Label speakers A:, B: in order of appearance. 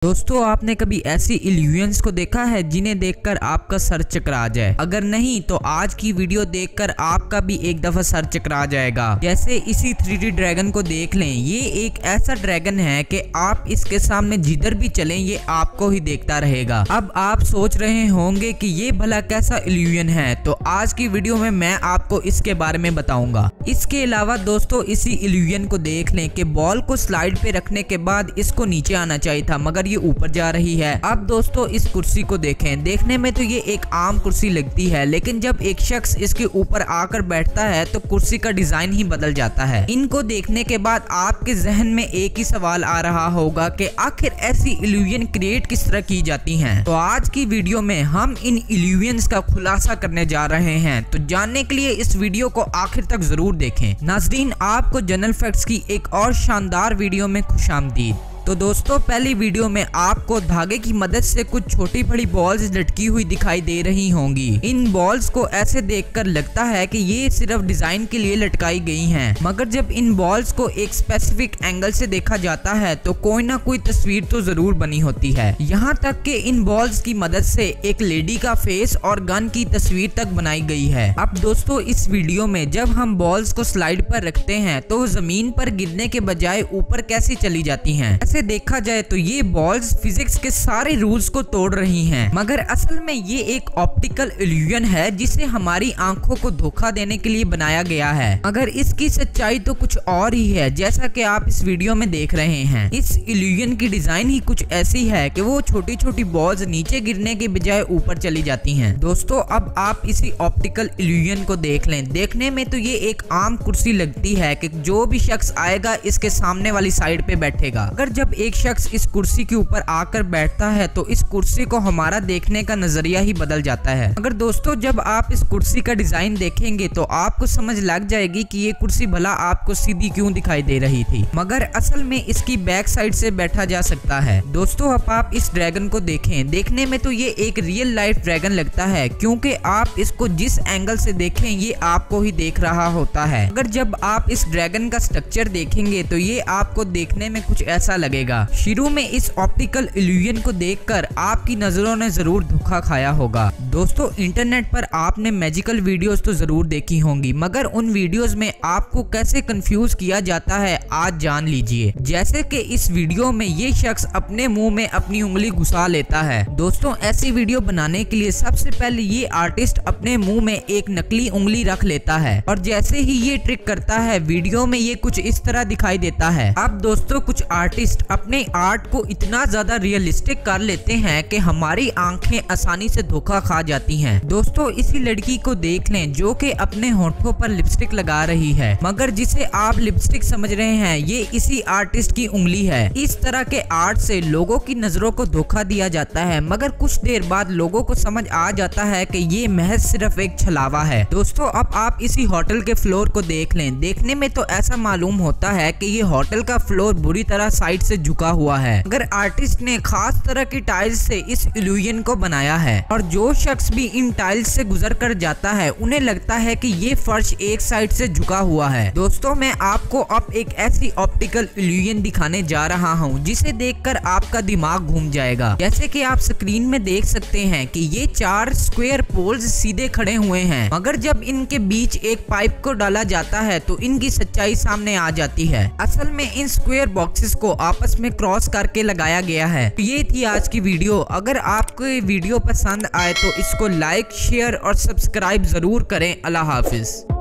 A: दोस्तों आपने कभी ऐसी इल्यूजन्स को देखा है जिन्हें देखकर आपका सर चकरा जाए? अगर नहीं तो आज की वीडियो देखकर आपका भी एक दफा सर चकरा जाएगा। जैसे इसी 3D ड्रैगन को देख लें, ये एक ऐसा ड्रैगन है कि आप इसके सामने जिधर भी चलें ये आपको ही देखता रहेगा। अब आप सोच रहे होंगे कि ये भला कैसा इल्यूजन है, तो आज की वीडियो में मैं आपको इसके बारे में बताऊंगा। इसके अलावा दोस्तों इसी इल्यूजन को देख लें कि बॉल को स्लाइड पे रखने के बाद इसको नीचे आना चाहिए था, मगर ये ऊपर जा रही है। अब दोस्तों इस कुर्सी को देखें, देखने में तो ये एक आम कुर्सी लगती है, लेकिन जब एक शख्स इसके ऊपर आकर बैठता है तो कुर्सी का डिजाइन ही बदल जाता है। इनको देखने के बाद आपके जहन में एक ही सवाल आ रहा होगा कि आखिर ऐसी इल्यूजन क्रिएट किस तरह की जाती हैं। तो आज की वीडियो में हम इन इल्यूजन्स का खुलासा करने जा रहे हैं, तो जानने के लिए इस वीडियो को आखिर तक जरूर देखें। नाज़रीन, आपको जनरल फैक्ट्स की एक और शानदार वीडियो में खुशामदीद। तो दोस्तों पहली वीडियो में आपको धागे की मदद से कुछ छोटी बड़ी बॉल्स लटकी हुई दिखाई दे रही होंगी। इन बॉल्स को ऐसे देखकर लगता है कि ये सिर्फ डिजाइन के लिए लटकाई गई हैं, मगर जब इन बॉल्स को एक स्पेसिफिक एंगल से देखा जाता है तो कोई ना कोई तस्वीर तो जरूर बनी होती है। यहाँ तक कि इन बॉल्स की मदद से एक लेडी का फेस और गन की तस्वीर तक बनाई गई है। अब दोस्तों इस वीडियो में जब हम बॉल्स को स्लाइड पर रखते हैं तो जमीन पर गिरने के बजाय ऊपर कैसे चली जाती हैं। से देखा जाए तो ये बॉल्स फिजिक्स के सारे रूल्स को तोड़ रही हैं, मगर असल में ये एक ऑप्टिकल इल्यूजन है जिसे हमारी आंखों को धोखा देने के लिए बनाया गया है। मगर इसकी सच्चाई तो कुछ और ही है, जैसा कि आप इस वीडियो में देख रहे हैं। इस इल्यूजन की डिजाइन ही कुछ ऐसी है कि वो छोटी छोटी बॉल्स नीचे गिरने के बजाय ऊपर चली जाती हैं। दोस्तों अब आप इसी ऑप्टिकल इल्यूजन को देख लें, देखने में तो ये एक आम कुर्सी लगती है कि जो भी शख्स आएगा इसके सामने वाली साइड पे बैठेगा। अगर जब एक शख्स इस कुर्सी के ऊपर आकर बैठता है तो इस कुर्सी को हमारा देखने का नजरिया ही बदल जाता है। अगर दोस्तों जब आप इस कुर्सी का डिजाइन देखेंगे तो आपको समझ लग जाएगी कि ये कुर्सी भला आपको सीधी क्यों दिखाई दे रही थी, मगर असल में इसकी बैक साइड से बैठा जा सकता है। दोस्तों अब आप इस ड्रैगन को देखें, देखने में तो ये एक रियल लाइफ ड्रैगन लगता है, क्योंकि आप इसको जिस एंगल से देखें ये आपको ही देख रहा होता है। अगर जब आप इस ड्रैगन का स्ट्रक्चर देखेंगे तो ये आपको देखने में कुछ ऐसा लगेगा। शुरू में इस ऑप्टिकल इल्यूजन को देखकर आपकी नजरों ने जरूर धोखा खाया होगा। दोस्तों इंटरनेट पर आपने मैजिकल वीडियोस तो जरूर देखी होंगी, मगर उन वीडियोस में आपको कैसे कंफ्यूज किया जाता है आज जान लीजिए। जैसे कि इस वीडियो में ये शख्स अपने मुंह में अपनी उंगली घुसा लेता है। दोस्तों ऐसी वीडियो बनाने के लिए सबसे पहले ये आर्टिस्ट अपने मुंह में एक नकली उंगली रख लेता है, और जैसे ही ये ट्रिक करता है वीडियो में ये कुछ इस तरह दिखाई देता है। अब दोस्तों कुछ आर्टिस्ट अपने आर्ट को इतना ज्यादा रियलिस्टिक कर लेते हैं कि हमारी आंखें आसानी से धोखा खा जाती हैं। दोस्तों इसी लड़की को देख लें जो कि अपने होठों पर लिपस्टिक लगा रही है, मगर जिसे आप लिपस्टिक समझ रहे हैं ये इसी आर्टिस्ट की उंगली है। इस तरह के आर्ट से लोगों की नजरों को धोखा दिया जाता है, मगर कुछ देर बाद लोगों को समझ आ जाता है कि ये महज सिर्फ एक छलावा है। दोस्तों अब आप इसी होटल के फ्लोर को देख लें, देखने में तो ऐसा मालूम होता है कि ये होटल का फ्लोर बुरी तरह साइड से झुका हुआ है, अगर आर्टिस्ट ने खास तरह की टाइल्स से इस इल्यूजन को बनाया है, और जो शख्स भी इन टाइल्स से गुजर कर जाता है उन्हें लगता है कि ये फर्श एक साइड से झुका हुआ है। दोस्तों मैं आपको अब एक ऐसी ऑप्टिकल इल्यूजन दिखाने जा रहा हूँ जिसे देखकर आपका दिमाग घूम जाएगा। जैसे कि आप स्क्रीन में देख सकते हैं कि ये 4 स्क्वायर पोल्स सीधे खड़े हुए हैं, मगर जब इनके बीच एक पाइप को डाला जाता है तो इनकी सच्चाई सामने आ जाती है। असल में इन स्क्वायर बॉक्सेस को आपस में क्रॉस करके लगाया गया है। तो ये थी आज की वीडियो। अगर आपको ये वीडियो पसंद आए तो इसको लाइक, शेयर और सब्सक्राइब जरूर करें। अल्लाह हाफिज।